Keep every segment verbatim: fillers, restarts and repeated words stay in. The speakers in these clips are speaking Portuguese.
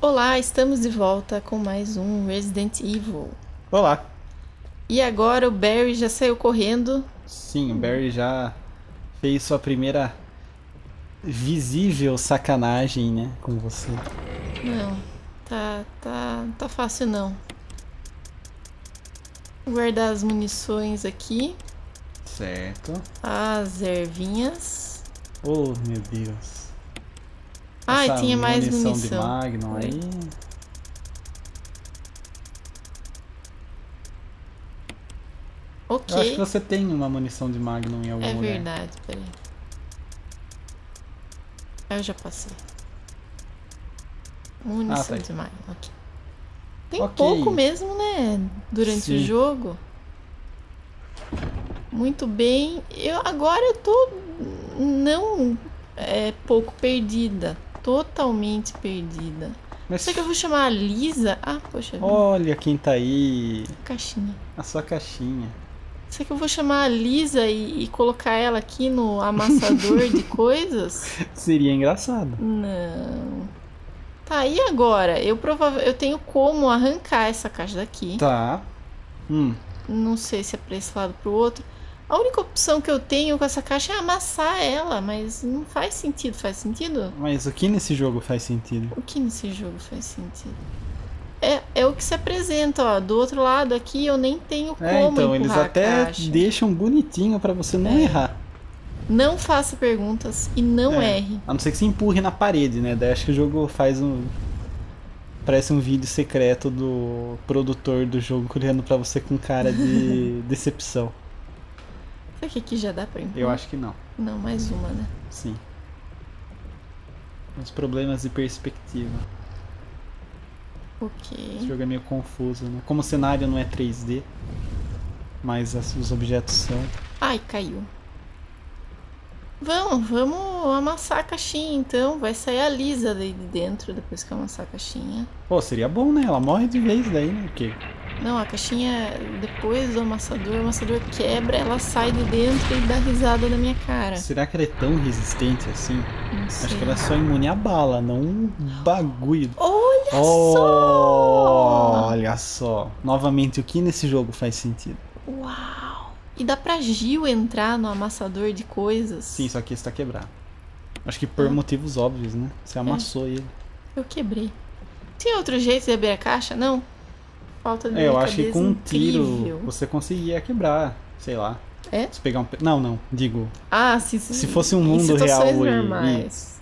Olá, estamos de volta com mais um Resident Evil. Olá. E agora o Barry já saiu correndo. Sim, o Barry já fez sua primeira visível sacanagem, né, com você. Não, tá, tá, tá fácil não. Vou guardar as munições aqui. Certo. As ervinhas. Oh, meu Deus. Ah, e Essa tinha mais munição munição. de Magnum aí. Ok. Eu acho que você tem uma munição de Magnum em algum É lugar. verdade, peraí. Ah, eu já passei. Munição Ah, tá aí. de Magnum, ok. Tem Ok. pouco mesmo, né? Durante Sim. o jogo. Muito bem. Eu, agora eu tô não é, pouco perdida. Totalmente perdida. Mas Será que eu vou chamar a Lisa? Ah, poxa vida. olha quem tá aí. Caixinha. A sua caixinha. Será que eu vou chamar a Lisa e, e colocar ela aqui no amassador de coisas? Seria engraçado. Não. Tá, e agora? Eu provavelmente eu tenho como arrancar essa caixa daqui. Tá. Hum. Não sei se é pra esse lado ou pro outro. A única opção que eu tenho com essa caixa é amassar ela, mas não faz sentido. Faz sentido? Mas o que nesse jogo faz sentido? O que nesse jogo faz sentido? É, é o que se apresenta, ó. Do outro lado aqui eu nem tenho como É, então, empurrar eles a até caixa. deixam bonitinho pra você não É. errar. Não faça perguntas e não É, erre. a não ser que você empurre na parede, né? Daí acho que o jogo faz um. Parece um vídeo secreto do produtor do jogo olhando pra você com cara de decepção. Será que aqui já dá pra empurrar? Eu acho que não. Não, mais uma, né? Sim. Os problemas de perspectiva. Ok. Esse jogo é meio confuso, né? Como o cenário não é três D, mas as- os objetos são. Ai, caiu. Vamos, vamos amassar a caixinha então. Vai sair a Lisa daí de dentro depois que eu amassar a caixinha. Pô, seria bom, né? Ela morre de vez daí, né? Porque Não, a caixinha, depois do amassador, o amassador quebra, ela sai de dentro e dá risada na minha cara. será que ela é tão resistente assim? Não sei. Acho que ela é só imune a bala, não um bagulho. Olha Oh, só! olha só. Novamente, o que nesse jogo faz sentido? Uau! E dá pra Gil entrar no amassador de coisas? Sim, só que esse tá quebrado. Acho que por Ah. motivos óbvios, né? Você amassou ele. Eu quebrei. Tem outro jeito de abrir a caixa? Não? Falta de É, eu acho que delicadeza com um tiro incrível. você conseguia quebrar, sei lá. É? Se pegar um. pe- Não, não, digo. Ah, se, se, Se fosse um em mundo situações real e- normais.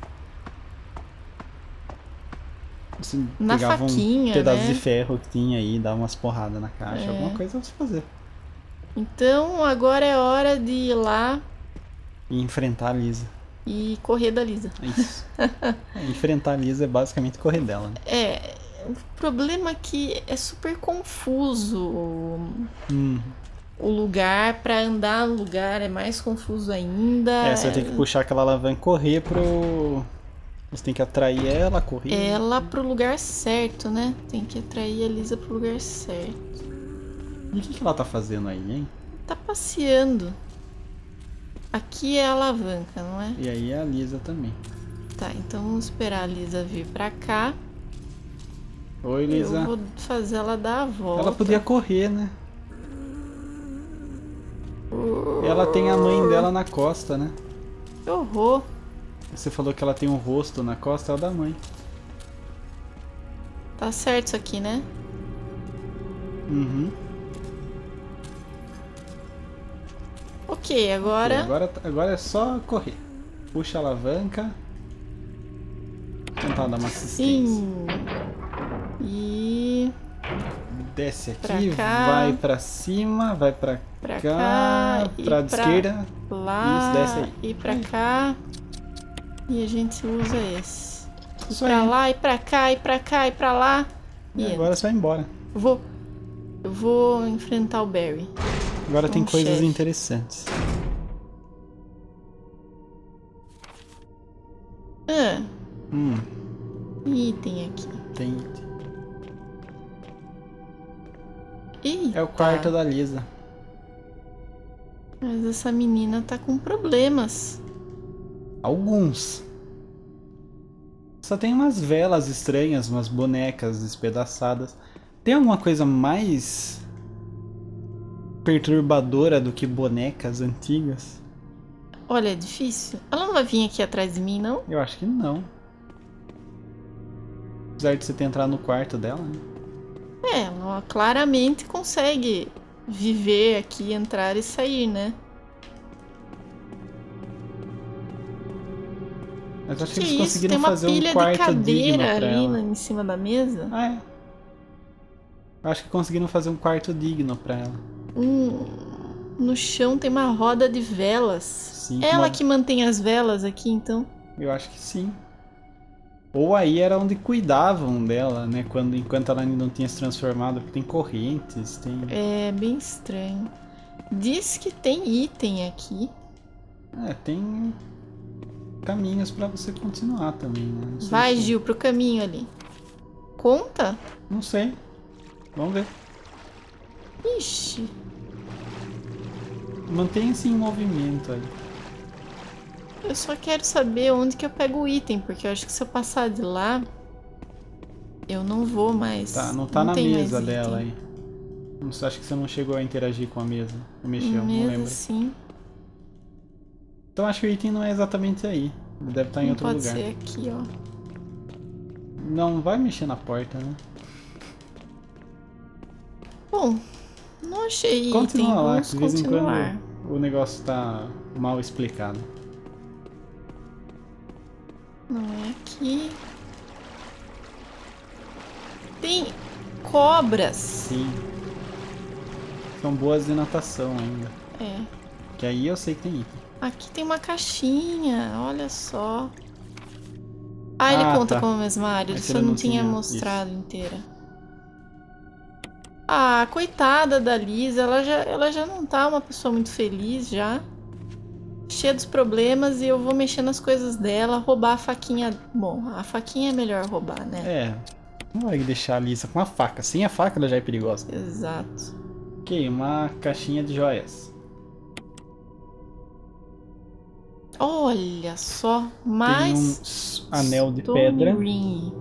Você Na pegava faquinha, um pedaço né? de ferro que tinha aí, dava umas porradas na caixa, É. alguma coisa você fazer. Então agora é hora de ir lá E enfrentar a Lisa. e correr da Lisa. É isso. É, enfrentar a Lisa é basicamente correr dela, né? É, o problema é que é super confuso o- Hum. o lugar. Pra andar no lugar é mais confuso ainda. É, você tem que puxar aquela alavanca e correr pro. Você tem que atrair ela, correr. Ela pro lugar certo, né? Tem que atrair a Lisa pro lugar certo. E o que, que ela tá fazendo aí, hein? Tá passeando. Aqui é a alavanca, não é? E aí a Lisa também. Tá, então vamos esperar a Lisa vir pra cá. Oi, Lisa. Eu vou fazer ela dar a volta. Ela podia correr, né? Ela tem a mãe dela na costa, né? Que horror. Você falou que ela tem um rosto na costa, é o da mãe. Tá certo isso aqui, né? Uhum. Ok, agora... E agora, agora é só correr. Puxa a alavanca. Tentar dar uma assistência. Sim. E... Desce Pra aqui, cá. vai pra cima, vai pra, Pra cá, cá, e pra pra esquerda. lá, Isso, desce aí. e pra cá. E a gente usa esse. E Isso pra aí. lá, e pra cá, e pra cá, e pra lá. E E agora você vai embora. eu vou... Eu vou enfrentar o Barry. Agora tem Um coisas chefe. interessantes. Ah, Hum, item aqui. tem. Eita. É o quarto da Lisa. Mas essa menina tá com problemas. Alguns. Só tem umas velas estranhas, umas bonecas despedaçadas. Tem alguma coisa mais perturbadora do que bonecas antigas? Olha, é difícil. Ela não vai vir aqui atrás de mim, não? Eu acho que não. Apesar de você ter entrado no quarto dela, né? É, ela claramente consegue viver aqui, entrar e sair, né? Mas acho Que que eles isso? conseguiram Tem uma fazer um pilha de quarto digno cadeira pra ali ela. na- em cima da mesa. Ah, é. Acho que conseguiram fazer um quarto digno pra ela. Um- no chão tem uma roda de velas. Sim, Ela uma- que mantém as velas aqui, então. Eu acho que sim. Ou aí era onde cuidavam dela, né? Quando, enquanto ela ainda não tinha se transformado. Porque tem correntes, tem... É bem estranho. Diz que tem item aqui. É, tem caminhos pra você continuar também, né? Não sei Vai, se- Gil, pro caminho ali. Conta? Não sei. Vamos ver. Ixi. Mantenha-se em movimento aí. Eu só quero saber onde que eu pego o item, porque eu acho que se eu passar de lá, eu não vou mais. Tá, não tá na tem mais mesa item. dela aí. Não sei, acho que você não chegou a interagir com a mesa. Ou mexeu, não Mesa, lembro. sim. Então acho que o item não é exatamente aí. Ele deve estar em Não outro pode lugar. ser aqui, ó. Não vai mexer na porta, né? Bom, não achei item. Continua lá, Vamos de vez em continuar. quando o negócio tá mal explicado. Não é aqui. Tem cobras. Sim. São boas de natação ainda. É. Que aí eu sei que tem item. Aqui tem uma caixinha, olha só. Ah, ele Ah, conta tá. como mesmário, É ele que só ele não não tinha tinha mostrado inteira. Ah, coitada da Lisa, ela já, ela já não tá uma pessoa muito feliz já. Cheia dos problemas e eu vou mexer nas coisas dela, roubar a faquinha. Bom, a faquinha é melhor roubar, né? É. Não vai deixar a Lisa com a faca. Sem a faca ela já é perigosa. Exato. Ok, uma caixinha de joias. Olha só, mais Tem um s- anel de Stone pedra. Ring.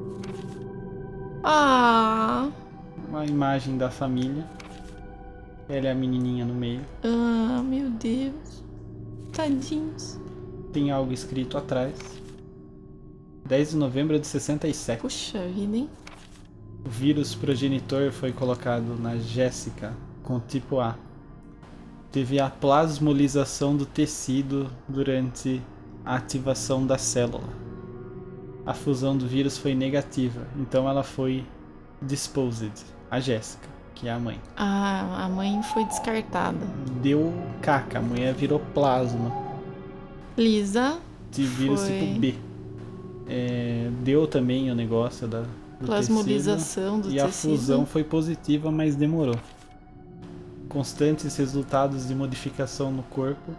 Ah, Uma imagem da família. Ela é a menininha no meio. ah, meu Deus. Tadinhos. Tem algo escrito atrás. dez de novembro de sessenta e sete. Puxa vida, hein? O vírus progenitor foi colocado na Jéssica com tipo A. Teve a plasmolização do tecido durante a ativação da célula. A fusão do vírus foi negativa, então ela foi disposed. A Jéssica, que é a mãe. Ah, a mãe foi descartada. Deu caca, a mulher virou plasma. Lisa De vírus Foi. tipo B. É, deu também o negócio da do Plasmolização tecido, do e a tecido. fusão foi positiva, mas demorou. Constantes resultados de modificação no corpo.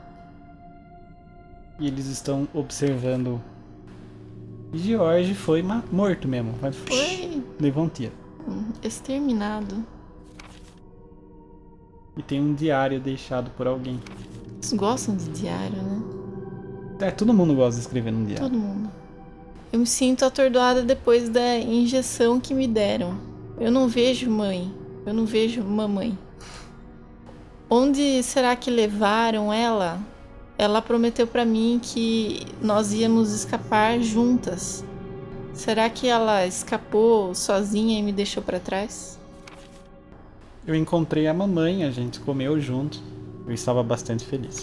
E eles estão observando. E George foi ma- morto mesmo. Mas Foi levou um tiro. hum, exterminado. E tem um diário deixado por alguém. Eles gostam de diário, né? É, todo mundo gosta de escrever num diário. Todo mundo. Eu me sinto atordoada depois da injeção que me deram. Eu não vejo mãe. Eu não vejo mamãe. Onde será que levaram ela? Ela prometeu pra mim que nós íamos escapar juntas. Será que ela escapou sozinha e me deixou pra trás? Eu encontrei a mamãe, a gente comeu junto. Eu estava bastante feliz.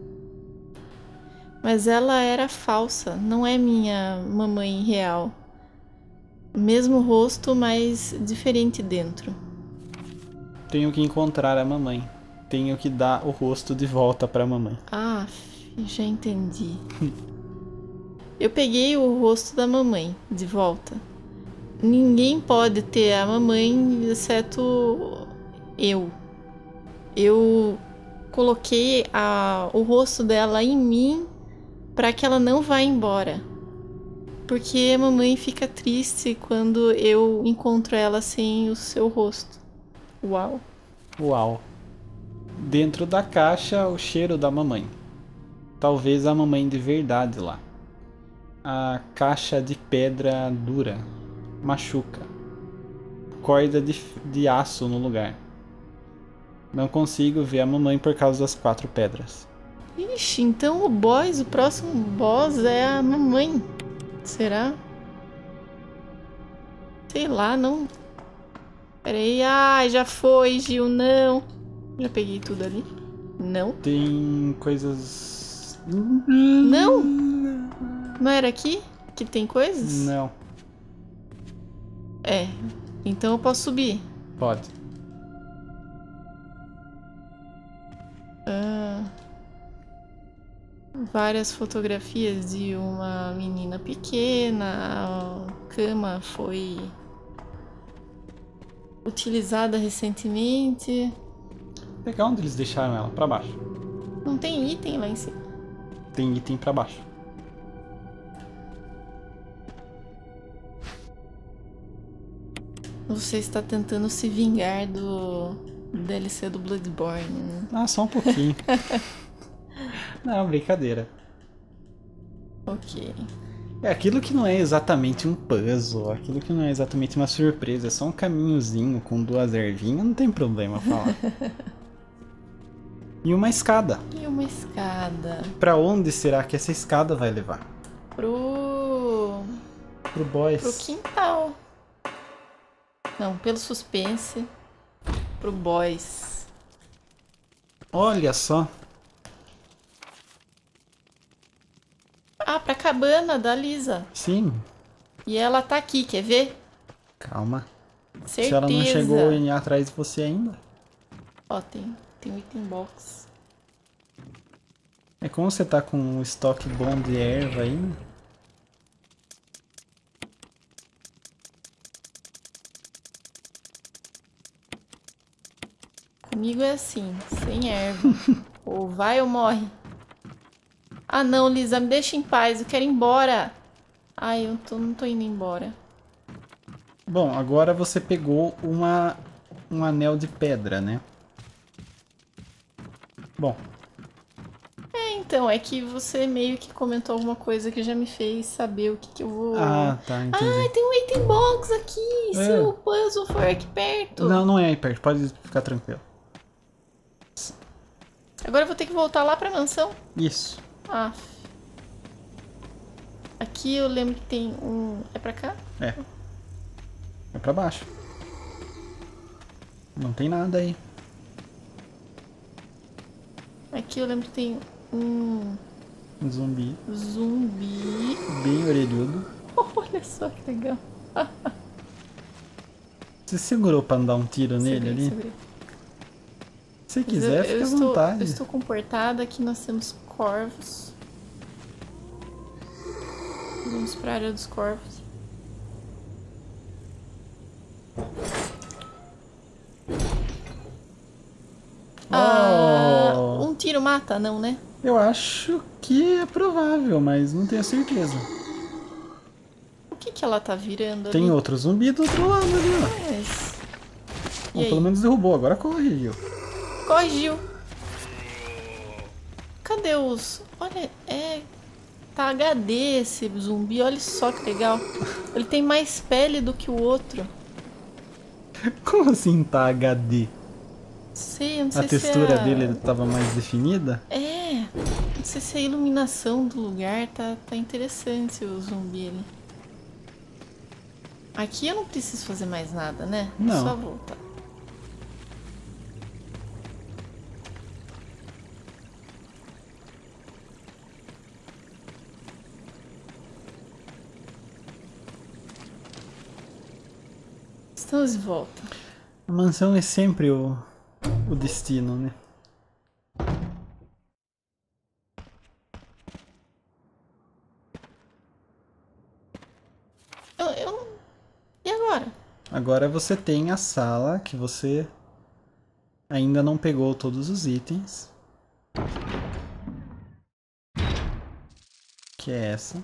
Mas ela era falsa, não é minha mamãe real. Mesmo rosto, mas diferente dentro. Tenho que encontrar a mamãe. Tenho que dar o rosto de volta pra mamãe. Ah, já entendi. Eu peguei o rosto da mamãe de volta. Ninguém pode ter a mamãe exceto eu. Eu coloquei a, o rosto dela em mim para que ela não vá embora. Porque a mamãe fica triste quando eu encontro ela sem o seu rosto. Uau. Uau. Dentro da caixa, o cheiro da mamãe. Talvez a mamãe de verdade lá. a caixa de pedra dura. Machuca. Corda de, de aço no lugar. Não consigo ver a mamãe por causa das quatro pedras. Ixi, então o boss, o próximo boss é a mamãe. Será? Sei lá, não. Pera aí. Ai, já foi, Gil, não. Já peguei tudo ali. Não. Tem coisas... Não? Não era aqui que tem coisas? Não. É. Então eu posso subir. Pode. Ah, várias fotografias de uma menina pequena. A cama foi utilizada recentemente. Legal onde eles deixaram ela, pra baixo. Não tem item lá em cima. Tem item pra baixo. Você está tentando se vingar do D L C do Bloodborne, né? Ah, só um pouquinho. Não, brincadeira. Ok. É aquilo que não é exatamente um puzzle, aquilo que não é exatamente uma surpresa, é só um caminhozinho com duas ervinhas, não tem problema falar. E uma escada. E uma escada. Pra onde será que essa escada vai levar? Pro... Pro boss. Pro quintal. Não, pelo suspense. Pro boss. Olha só. Ah, pra cabana da Lisa. Sim. E ela tá aqui, quer ver? Calma. Certeza. Se ela não chegou em atrás de você ainda. Ó, tem, tem um item box. É como você tá com um estoque bom de erva ainda. Comigo é assim, sem erva. Ou vai ou morre. Ah não, Lisa, me deixa em paz, eu quero ir embora. Ai, eu tô, não tô indo embora. Bom, agora você pegou uma, um anel de pedra, né? Bom. É, então, é que você meio que comentou alguma coisa que já me fez saber o que, que eu vou... Ah, tá, entendi. Ai, tem um item box aqui, É. se o puzzle for aqui perto. Não, não é aí perto, pode ficar tranquilo. Agora eu vou ter que voltar lá pra mansão? Isso. Ah. Aqui eu lembro que tem um... É pra cá? É. É pra baixo. Não tem nada aí. Aqui eu lembro que tem um... Um zumbi. Zumbi. Bem orelhudo. Olha só que legal. Você segurou pra não dar um tiro nele Segurei, ali? segurei. Se Mas quiser, eu, fica eu à estou, vontade. eu estou comportada. Aqui nós temos corvos. Vamos para a área dos corvos. Ah, Oh, um tiro mata, não, né? eu acho que é provável, mas não tenho certeza. O que que ela tá virando Tem ali? outro zumbi do outro lado ali, ó. Mas... E Bom, aí? pelo menos derrubou, agora corre, viu? Corre, Gil. Cadê os... Olha, é... Tá H D esse zumbi, olha só que legal. Ele tem mais pele do que o outro. Como assim tá H D? Sei, eu não sei A se textura é a... dele tava mais definida? É, não sei se a iluminação do lugar tá, tá interessante o zumbi ali. Aqui eu não preciso fazer mais nada, né? Não. Só voltar. Estamos de volta. A mansão é sempre o, o destino, né? Eu, eu não... E agora? Agora você tem a sala que você ainda não pegou todos os itens. Que é essa.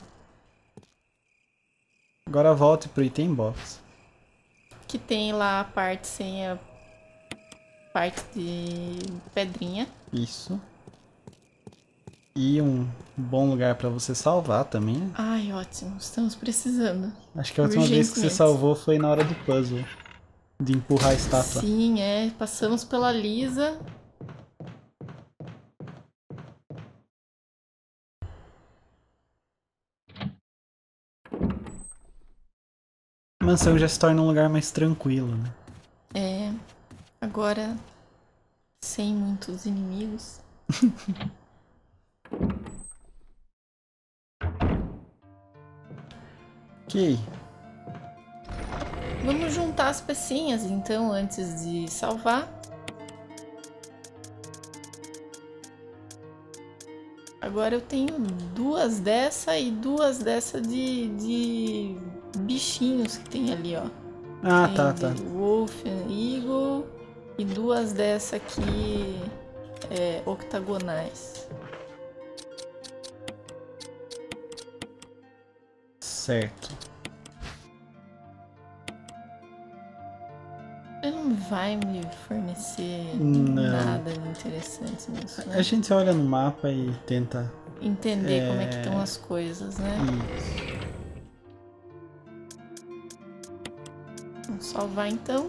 Agora volte pro item box. Que tem lá a parte sem a parte de pedrinha. Isso. E um bom lugar pra você salvar também. Ai, ótimo. Estamos precisando. Acho que a última vez que você salvou foi na hora do puzzle. De empurrar a estátua. Sim, é. Passamos pela Lisa. A mansão já se torna um lugar mais tranquilo, né? É. Agora, sem muitos inimigos. Ok. Vamos juntar as pecinhas, então, antes de salvar. Agora eu tenho duas dessa e duas dessa de, de bichinhos que tem ali, ó. Ah, tem tá, de tá. Wolf and Eagle e duas dessa aqui é, octagonais. Certo. Ele não vai me fornecer Não. nada de interessante nisso, né? A gente olha no mapa e tenta entender é... como é que estão as coisas, né? Isso. Vamos salvar então.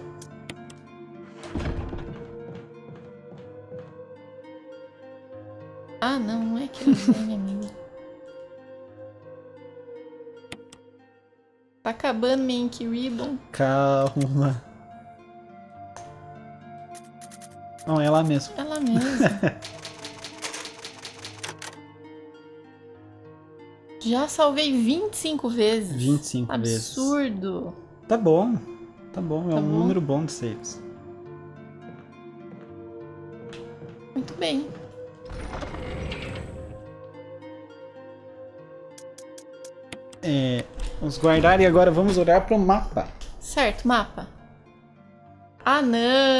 Ah, não, não é que eu desenho, amigo. Tá acabando minha Ink Ribbon. Calma. Não, é lá mesmo. É lá mesmo. Já salvei vinte e cinco vezes. vinte e cinco vezes. Absurdo. Tá bom. Tá bom, é Tá um bom. número bom de saves. Muito bem. É, vamos guardar e agora vamos olhar para o mapa. Certo, mapa. Ah, não!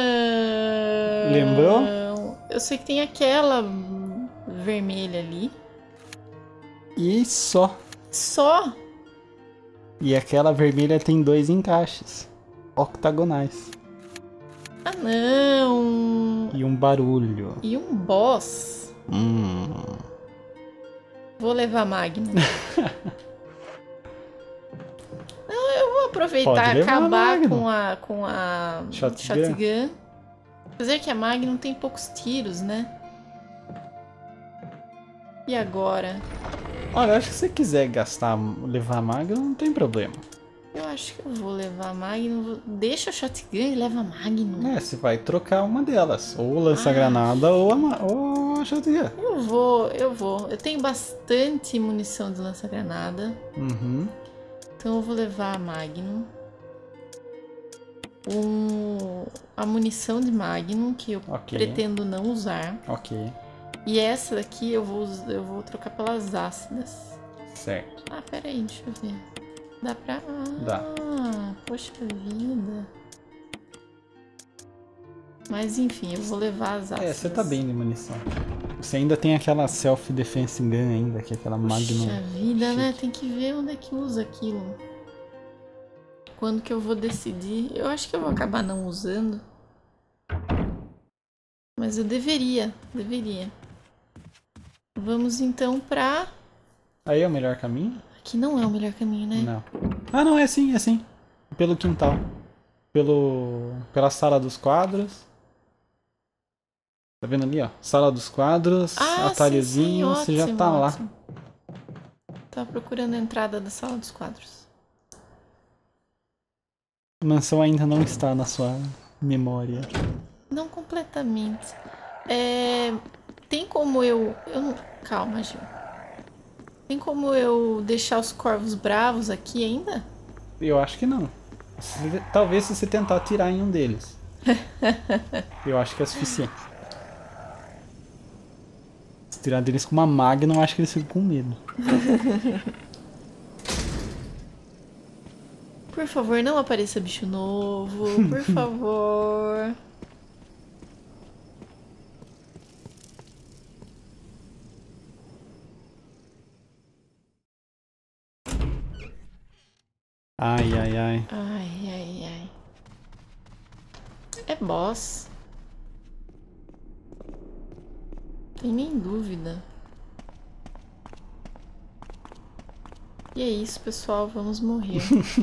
Lembrou? Eu sei que tem aquela vermelha ali. E só. Só? E aquela vermelha tem dois encaixes octagonais. Ah, não! E um barulho. E um boss. Hum. Vou levar Magnum. Não, eu vou aproveitar e acabar com a, com a Shotgun. shotgun. Apesar que a Magnum tem poucos tiros, né? E agora? Olha, acho que se você quiser gastar, levar Magnum, não tem problema. Eu acho que eu vou levar a Magnum. Deixa a shotgun e leva a Magnum. É, você vai trocar uma delas. Ou lança-granada ou, a ma- ou a shotgun. Eu vou, eu vou. Eu tenho bastante munição de lança-granada. Uhum. Então eu vou levar a Magnum. Um, a munição de Magnum, que eu Ok. pretendo não usar. Ok. E essa daqui eu vou, us- eu vou trocar pelas ácidas. Certo. Ah, pera aí, deixa eu ver. Dá pra... Ah, Dá. poxa vida. Mas enfim, eu vou levar as ácidas. É, você tá bem de munição. Você ainda tem aquela self-defense gun ainda, que é aquela Magnum. Puxa vida, né? chique. Tem que ver onde é que usa aquilo. Quando que eu vou decidir? Eu acho que eu vou acabar não usando. Mas eu deveria, deveria. Vamos então pra... Aí é o melhor caminho? Aqui não é o melhor caminho, né? Não. Ah, não, é sim, é sim. Pelo quintal. Pelo... Pela sala dos quadros. Tá vendo ali, ó? Sala dos quadros, Ah, atalhozinho, sim, sim, você já ótimo, tá lá. ótimo. Tava procurando a entrada da sala dos quadros. A mansão ainda não está na sua memória. Não completamente. É... Tem como eu... eu não... Calma, Gil. Tem como eu deixar os corvos bravos aqui ainda? Eu acho que não. Se- Talvez se você tentar atirar em um deles. Eu acho que é suficiente. Se tirar deles com uma Magnum, eu acho que eles ficam com medo. Por favor, não apareça bicho novo. Por favor. Ai, ai, ai. Ai, ai, ai. É boss. Tem nem dúvida. E é isso, pessoal. Vamos morrer.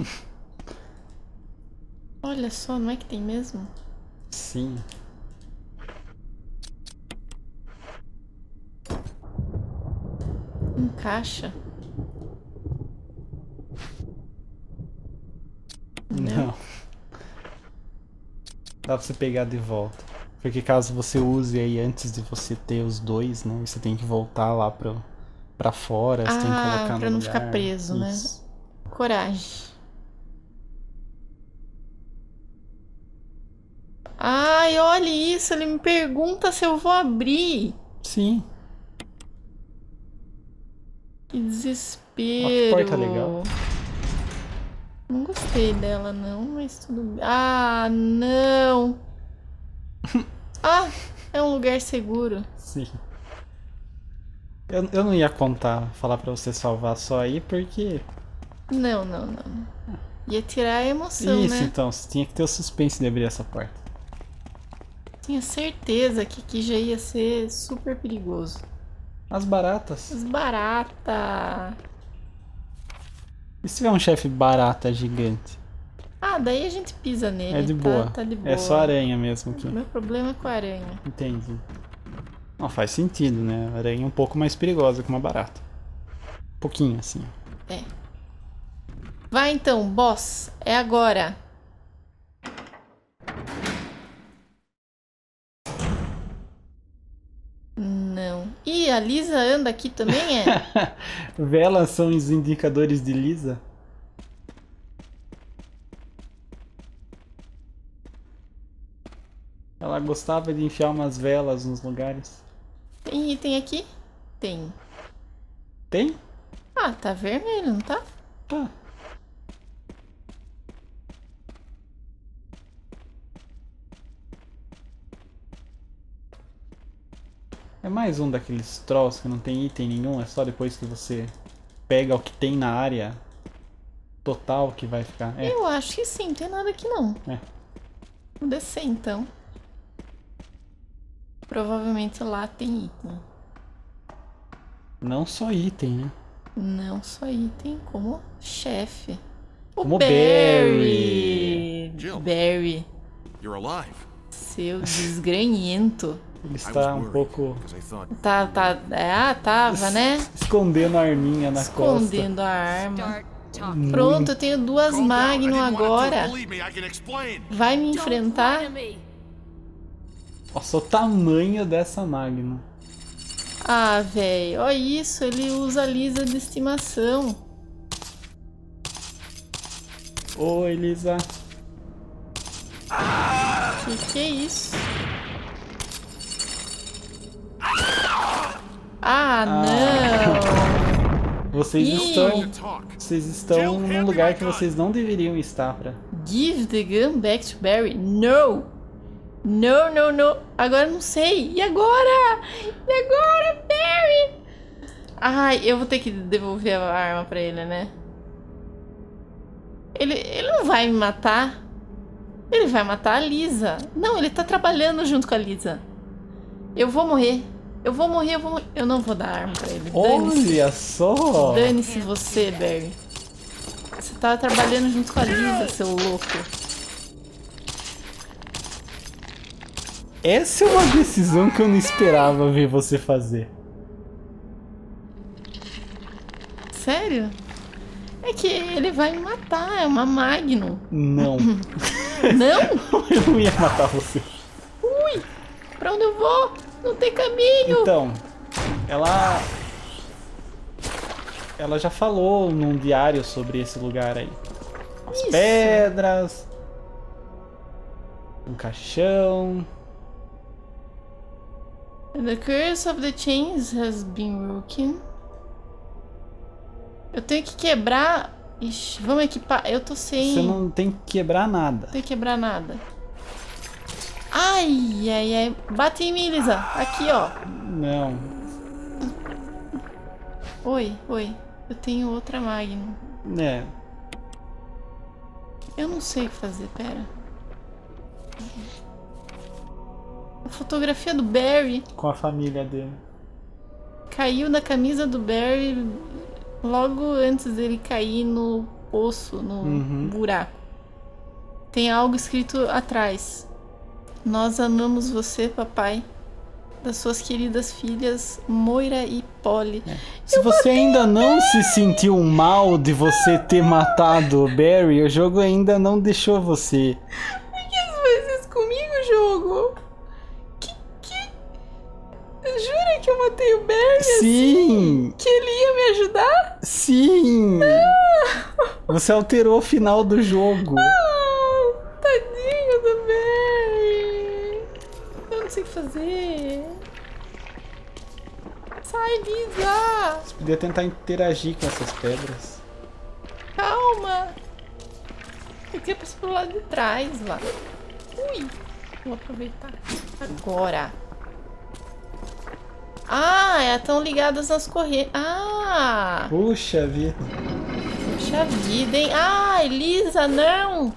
Olha só, não é que tem mesmo? Sim. Encaixa. Não. Dá pra você pegar de volta. Porque caso você use aí antes de você ter os dois, né? Você tem que voltar lá pra, pra fora. Você Ah, tem que colocar pra no não lugar. ficar preso, Isso. né? Coragem. Ai, olha isso. Ele me pergunta se eu vou abrir. Sim. Que desespero. Ó, que porta legal. Não gostei dela, não, mas tudo bem. Ah, não. Ah, é um lugar seguro. Sim. Eu, eu não ia contar, falar pra você salvar só aí, porque... Não, não, não. Ia tirar a emoção, Isso, né? então. Você tinha que ter o suspense de abrir essa porta. Tinha certeza que aqui já ia ser super perigoso. As baratas. As baratas. E se tiver um chefe barata gigante? Ah, daí a gente pisa nele. É de tá, boa. tá de boa. É só aranha mesmo aqui. Meu problema é com a aranha. Entendi. Não, faz sentido, né? A aranha é um pouco mais perigosa que uma barata. Um pouquinho, assim. É. Vai então, boss. É agora. Não. Ih, a Lisa anda aqui também, é? Velas são os indicadores de Lisa? Ela gostava de enfiar umas velas nos lugares. Tem item aqui? Tem. Tem? Ah, tá vermelho, não tá? Tá. É mais um daqueles trolls que não tem item nenhum, é só depois que você pega o que tem na área total que vai ficar. É. Eu acho que sim, não tem nada aqui não. É. Vou descer então. Provavelmente lá tem item. Não só item, né? Não só item, como chefe. O Como Barry! Barry. Barry. You're alive. Seu desgranhento. Ele I was está um worried, pouco 'cause I thought Tá, tá. É, ah, tava, né? escondendo a arminha na Escondendo a arma. Start talking. Pronto, eu tenho duas Calm down. I Magnum didn't want to. agora. Believe me, I can explain. Vai me Don't enfrentar? lie to me. costa. Nossa, o tamanho dessa Magnum. Ah, velho, olha isso, ele usa a Lisa de estimação. Oi, Lisa. Que que é isso? Ah, não! Vocês Ih. estão. Talk. Vocês estão num lugar que vocês não deveriam estar pra. Give the gun back to Barry. No! No, no, no. Agora eu não sei. E agora? E agora, Barry? Ai, eu vou ter que devolver a arma pra ele, né? Ele, ele não vai me matar. Ele vai matar a Lisa. Não, ele tá trabalhando junto com a Lisa. Eu vou morrer. Eu vou morrer, eu vou morrer. Eu não vou dar arma pra ele. Dane-se. Olha só! Dane-se você, Barry. Você tava trabalhando junto com a Lisa, seu louco. Essa é uma decisão que eu não esperava ver você fazer. Sério? É que ele vai me matar, é uma Magnum. Não. Não? Eu não ia matar você. Ui! Pra onde eu vou? Não tem caminho! Então, ela. Ela já falou num diário sobre esse lugar aí. As Isso. pedras. Um caixão. The curse of the chains has been broken. Eu tenho que quebrar. Ixi, vamos equipar. Eu tô sem. Você não tem que quebrar nada. Não tenho que quebrar nada. Ai, ai, ai. Bate em mim, Lisa. Aqui, ó. Não. Oi, oi. Eu tenho outra Magnum. É. Eu não sei o que fazer, pera. A fotografia do Barry Com a família dele. caiu da camisa do Barry. Logo antes dele cair no poço, no Uhum. buraco. Tem algo escrito atrás. Nós amamos você, papai. Das suas queridas filhas, Moira e Polly. Se você ainda não se sentiu mal de você ter matado o Barry, o jogo ainda não deixou você. Por que você faz isso comigo, jogo? Que, que... Jura que eu matei o Barry? Sim! Assim? Que ele ia me ajudar? Sim! Você alterou o final do jogo. Ah, tadinho do Barry. Eu não sei o que fazer. Sai, Lisa! Você podia tentar interagir com essas pedras. Calma! Eu queria passar pro lado de trás lá. Ui! Vou aproveitar. Agora! Ah, elas estão ligadas nas correntes. Ah! Puxa vida. Puxa vida, hein? Ah, Elisa, não!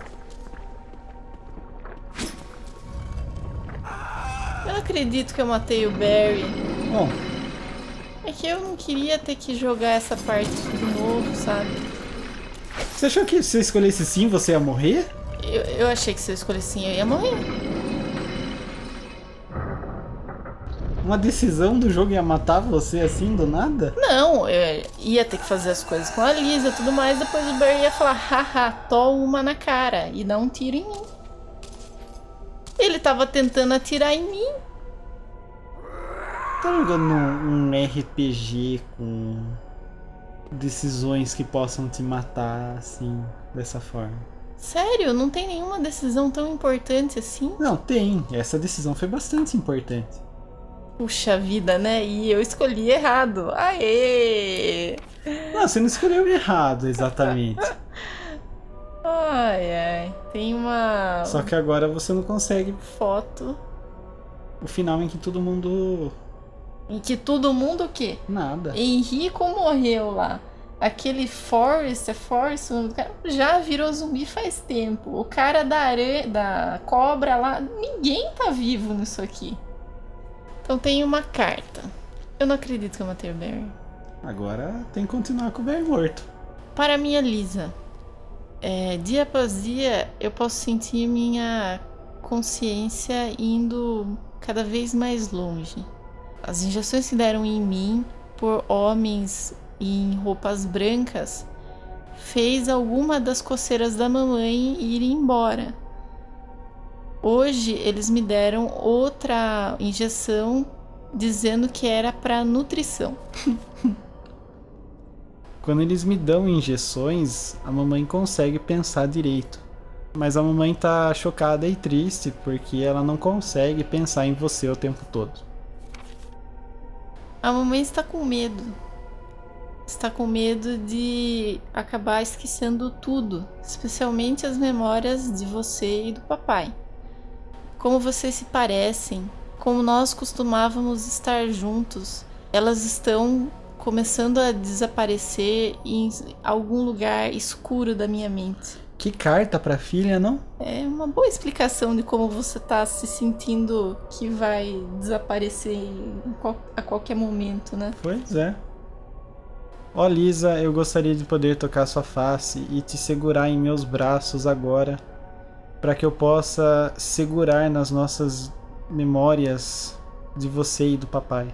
Eu não acredito que eu matei o Barry. Bom, É que eu não queria ter que jogar essa parte de novo, sabe? você achou que se você escolhesse sim, você ia morrer? Eu, eu achei que se eu escolhesse sim, eu ia morrer. Uma decisão do jogo ia matar você assim do nada? Não, eu ia ter que fazer as coisas com a Lisa e tudo mais. Depois o Barry ia falar, haha, tô uma na cara. E dar um tiro em mim. Ele tava tentando atirar em mim. Tá jogando um, um R P G com decisões que possam te matar assim, dessa forma. Sério, não tem nenhuma decisão tão importante assim? Não, tem. Essa decisão foi bastante importante. Puxa vida, né? E eu escolhi errado. Aê! Não, você não escolheu errado exatamente. Ai, ai. Tem uma Só que agora você não consegue foto o final em que todo mundo... em que todo mundo o quê? Nada. Henrico morreu lá. Aquele Forrest, é Forrest, o nome do cara, já virou zumbi faz tempo. O cara da aranha, da cobra lá, ninguém tá vivo nisso aqui. Então tem uma carta. Eu não acredito que eu matei o Barry. Agora tem que continuar com o Barry morto. Para minha Lisa, é, dia após dia eu posso sentir minha consciência indo cada vez mais longe. As injeções que deram em mim por homens em roupas brancas fez alguma das coceiras da mamãe ir embora. Hoje eles me deram outra injeção dizendo que era para nutrição. Quando eles me dão injeções, a mamãe consegue pensar direito. Mas a mamãe tá chocada e triste porque ela não consegue pensar em você o tempo todo. A mamãe está com medo. Está com medo de acabar esquecendo tudo, especialmente as memórias de você e do papai. Como vocês se parecem, como nós costumávamos estar juntos, elas estão começando a desaparecer em algum lugar escuro da minha mente. Que carta pra filha, não? É uma boa explicação de como você está se sentindo que vai desaparecer em qual- a qualquer momento, né? Pois é. Ó Lisa, eu gostaria de poder tocar sua face e te segurar em meus braços agora, para que eu possa segurar nas nossas memórias de você e do papai.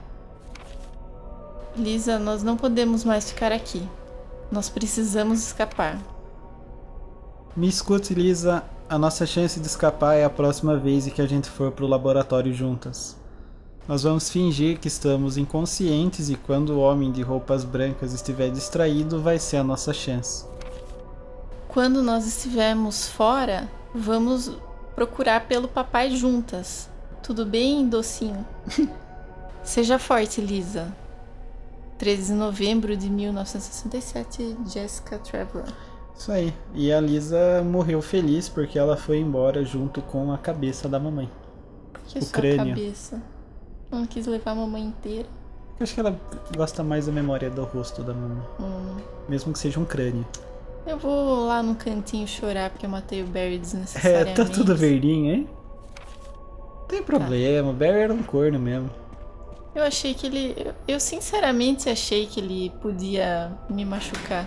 Lisa, nós não podemos mais ficar aqui. Nós precisamos escapar. Me escute, Lisa, a nossa chance de escapar é a próxima vez que a gente for pro laboratório juntas. Nós vamos fingir que estamos inconscientes e quando o homem de roupas brancas estiver distraído, vai ser a nossa chance. Quando nós estivermos fora, vamos procurar pelo papai juntas. Tudo bem, docinho? Seja forte, Lisa. treze de novembro de mil novecentos e sessenta e sete, Jessica Trevor. Isso aí. E a Lisa morreu feliz porque ela foi embora junto com a cabeça da mamãe. Por que O só crânio. a cabeça? Não quis levar a mamãe inteira. Eu acho que ela gosta mais da memória do rosto da mamãe. Hum. Mesmo que seja um crânio. Eu vou lá no cantinho chorar porque eu matei o Barry desnecessariamente. É, tá tudo verdinho, hein? Não tem problema, o Barry era um corno mesmo. Eu achei que ele... Eu, eu sinceramente achei que ele podia me machucar.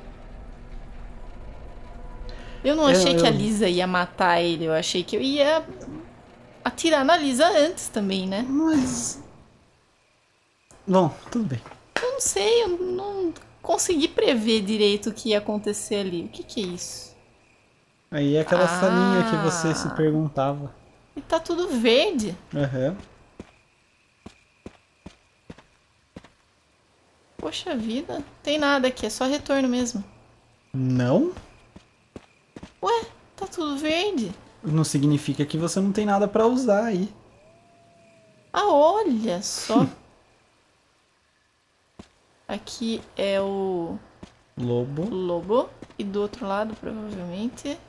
Eu não achei eu, que a eu... Lisa ia matar ele. Eu achei que eu ia atirar na Lisa antes também, né? Mas... Bom, tudo bem. Eu não sei, eu não consegui prever direito o que ia acontecer ali. O que que é isso? Aí é aquela Ah. salinha que você se perguntava. E tá tudo verde. Aham. Poxa vida. Tem nada aqui, é só retorno mesmo. Não? Ué, tá tudo verde. Não significa que você não tem nada pra usar aí. Ah, olha só. Aqui é o Lobo. lobo. E do outro lado, provavelmente,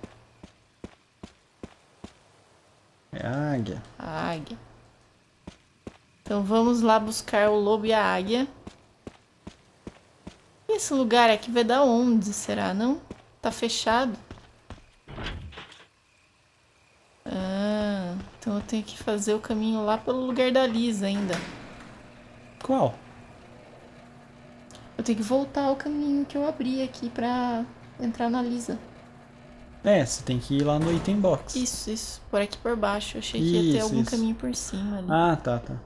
É a águia. a águia. Então vamos lá buscar o lobo e a águia. E esse lugar aqui vai dar onde, será? Não? Tá fechado? Ah, então eu tenho que fazer o caminho lá pelo lugar da Lisa ainda. Qual? Eu tenho que voltar ao caminho que eu abri aqui pra entrar na Lisa. É, você tem que ir lá no item box. Isso, isso. Por aqui por baixo. Eu achei que ia ter Isso, algum isso. caminho por cima ali. Ah, tá, tá.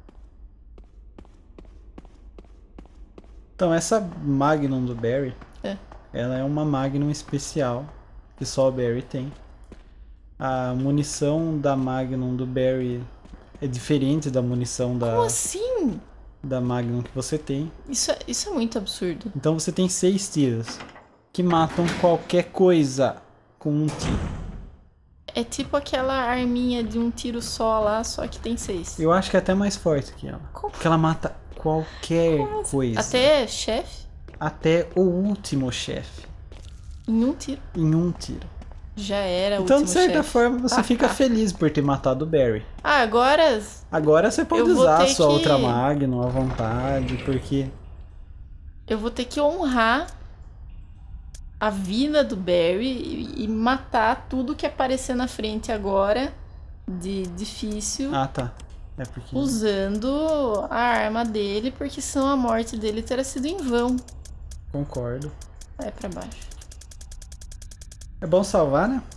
Então, essa Magnum do Barry, É. ela é uma Magnum especial, que só o Barry tem. A munição da Magnum do Barry é diferente da munição da, Como assim? da Magnum que você tem. Isso é, isso é muito absurdo. Então você tem seis tiros, que matam qualquer coisa com um tiro. É tipo aquela arminha de um tiro só lá, só que tem seis. Eu acho que é até mais forte que ela. Como? Porque ela mata qualquer Como assim? coisa. Até chefe? Até o último chefe. Em um tiro. Em um tiro. Já era o Então, de último certa chefe. forma, você fica feliz por ter matado o Barry. Ah, agora... Agora você pode Eu vou usar a ter sua que- outra Magnum à vontade, porque... Eu vou ter que honrar a vida do Barry e, e matar tudo que aparecer na frente agora de difícil. Ah, tá. É porque... Usando a arma dele, porque senão a morte dele terá sido em vão. Concordo. Vai pra baixo. É bom salvar, né?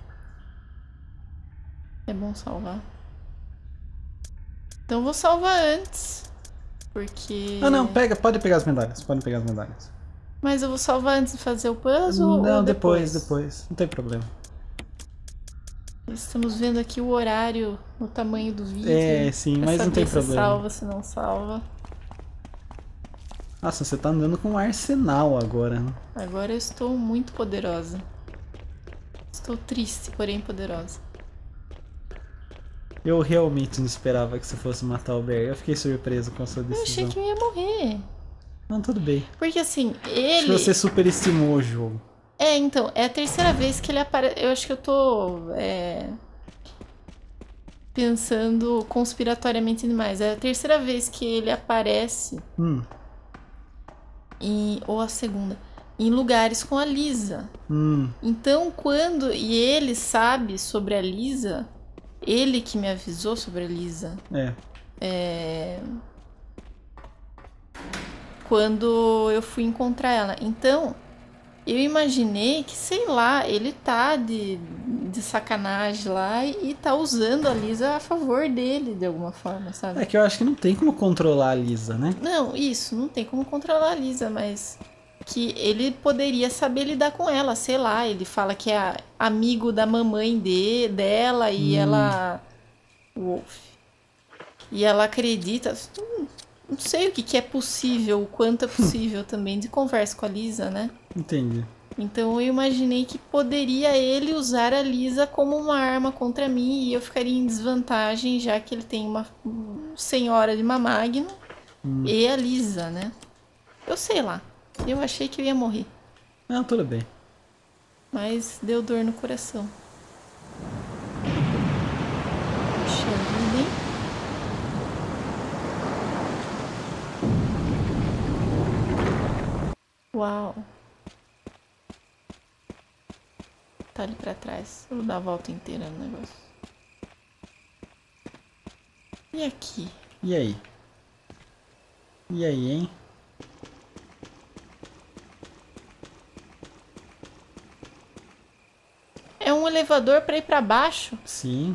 É bom salvar. Então eu vou salvar antes. Porque... Ah, não. Pega, pode pegar as medalhas. Pode pegar as medalhas. Mas eu vou salvar antes de fazer o puzzle Não, ou depois, depois? depois. Não tem problema. Estamos vendo aqui o horário no tamanho do vídeo. É, sim, pra mas não saber tem se problema. salva, se não salva. Nossa, você tá andando com um arsenal agora, né? Agora eu estou muito poderosa. Estou triste, porém poderosa. Eu realmente não esperava que você fosse matar o Barry. Eu fiquei surpreso com a sua Eu achei decisão. que eu ia morrer. Não, tudo bem. Porque assim, Acho ele... que você superestimou o jogo. É, então, é a terceira vez que ele aparece. Eu acho que eu tô é, pensando conspiratoriamente demais. É a terceira vez que ele aparece, Hum, em, ou a segunda, em lugares com a Lisa. hum. Então, quando. E ele sabe sobre a Lisa, ele que me avisou sobre a Lisa. É. É, quando eu fui encontrar ela. Então, eu imaginei que, sei lá, ele tá de, de sacanagem lá e tá usando a Lisa a favor dele, de alguma forma, sabe? É que eu acho que não tem como controlar a Lisa, né? Não, isso, não tem como controlar a Lisa, mas que ele poderia saber lidar com ela, sei lá, ele fala que é amigo da mamãe de, dela e Hum. ela... Wolf. E ela acredita... Hum, Não sei o que, que é possível, o quanto é possível também de conversa com a Lisa, né? Entendi. Então eu imaginei que poderia ele usar a Lisa como uma arma contra mim e eu ficaria em desvantagem, já que ele tem uma senhora de uma Magnum Hum. e a Lisa, né? Eu sei lá. Eu achei que eu ia morrer, Não, tudo bem. mas deu dor no coração. Puxa vida, hein? Uau. Tá ali pra trás. Eu vou dar a volta inteira no negócio. E aqui? E aí? E aí, hein? É um elevador pra ir pra baixo. Sim.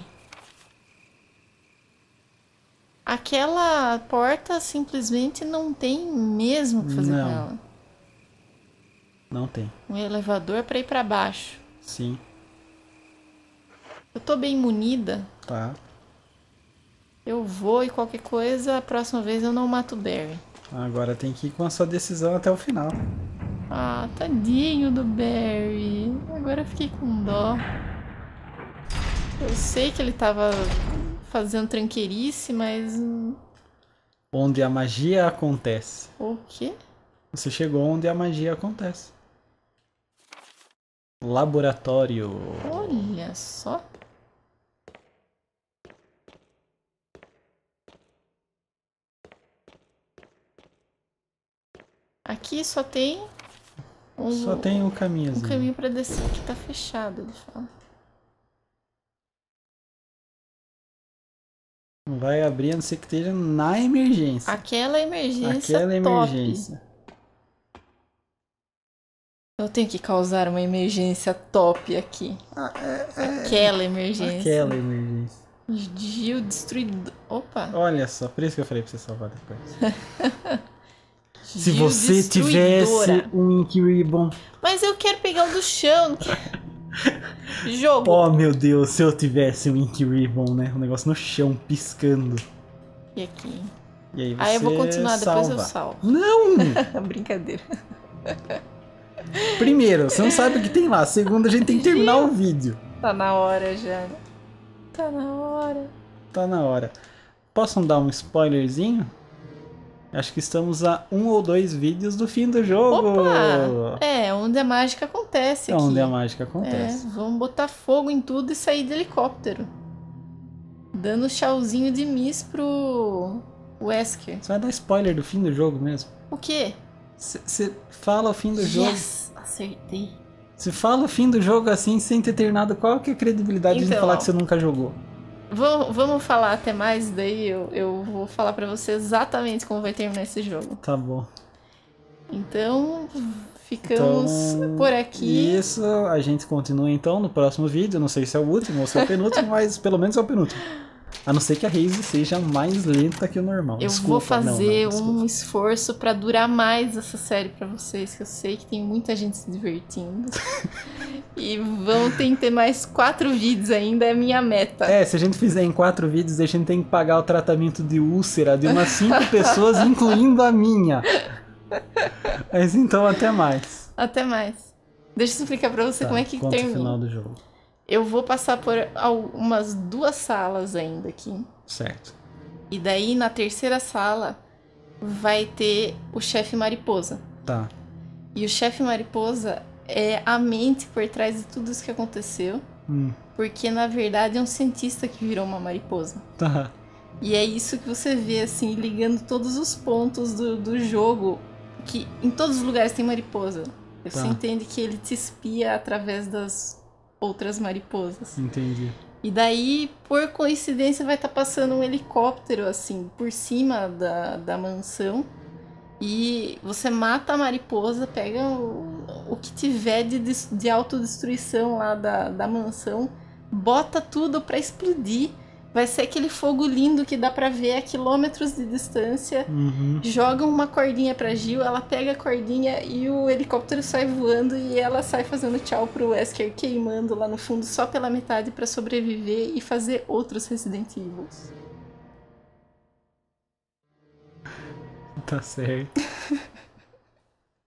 Aquela porta simplesmente não tem mesmo o que fazer Não. com ela. Não tem. Um elevador pra ir pra baixo. Sim. Eu tô bem munida. Tá. Eu vou e qualquer coisa, a próxima vez eu não mato o Barry. Agora tem que ir com a sua decisão até o final. Ah, tadinho do Barry. Agora eu fiquei com dó. Eu sei que ele tava fazendo tranqueirice, mas... Onde a magia acontece. O quê? Você chegou onde a magia acontece. Laboratório. Olha só. Aqui só tem um, Só tem um um caminhozinho. caminho pra descer que tá fechado, ele fala. Vai abrir a não ser que esteja na emergência. Aquela emergência Aquela top. emergência. Eu tenho que causar uma emergência top aqui. Ah, é, é... Aquela emergência. Aquela emergência. Gil destruidor. Opa. Olha só, por isso que eu falei pra você salvar depois. Se Gil você destruidora. tivesse um Ink Ribbon. Mas eu quero pegar o do chão. Não quero... Jogo. Oh meu Deus, se eu tivesse um Ink Ribbon, né? Um negócio no chão, piscando. E aqui? E aí você Aí eu vou continuar, depois eu salva. salvo. Não! Brincadeira. Primeiro, você não sabe o que tem lá. Segundo, a gente tem que terminar o vídeo. Tá na hora já. Tá na hora. Tá na hora. Posso dar um spoilerzinho? Acho que estamos a um ou dois vídeos do fim do jogo. Opa! É, onde a mágica acontece É aqui. onde a mágica É, acontece. vamos botar fogo em tudo e sair de helicóptero. Dando tchauzinho de miss pro Wesker. Você vai dar spoiler do fim do jogo mesmo? O quê? Você fala o fim do jogo. Yes! Acertei. Você fala o fim do jogo assim, sem ter terminado, qual que é a credibilidade de Então, falar ó. que você nunca jogou? Vamos, vamos falar até mais, daí eu, eu vou falar pra você exatamente como vai terminar esse jogo. Tá bom. Então, ficamos Então, por aqui. Isso, a gente continua então no próximo vídeo. Não sei se é o último ou se é o penúltimo, mas pelo menos é o penúltimo. A não ser que a Raze seja mais lenta que o normal. Eu Desculpa, vou não, fazer não, desculpa. um esforço pra durar mais essa série pra vocês, que eu sei que tem muita gente se divertindo. E vão ter que ter mais quatro vídeos ainda, é a minha meta. É, se a gente fizer em quatro vídeos, a gente tem que pagar o tratamento de úlcera de umas cinco pessoas, incluindo a minha. Mas então, até mais. Até mais. Deixa eu explicar pra você Tá, como é que conta o termina. final do jogo. Eu vou passar por umas duas salas ainda aqui. Certo. E daí, na terceira sala, vai ter o chefe mariposa. Tá. E o chefe mariposa é a mente por trás de tudo isso que aconteceu. Hum. Porque, na verdade, é um cientista que virou uma mariposa. Tá. E é isso que você vê, assim, ligando todos os pontos do, do jogo. Que em todos os lugares tem mariposa. Você Tá. entende que ele te espia através das outras mariposas. Entendi. E daí, por coincidência, vai estar passando um helicóptero, assim, por cima da, da mansão. E você mata a mariposa, pega o, o que tiver de, des- de autodestruição lá da, da mansão, bota tudo pra explodir. Vai ser aquele fogo lindo que dá pra ver a quilômetros de distância. Uhum. Joga uma cordinha pra Gil, ela pega a cordinha e o helicóptero sai voando e ela sai fazendo tchau pro Wesker, queimando lá no fundo só pela metade pra sobreviver e fazer outros Resident Evil. Tá certo.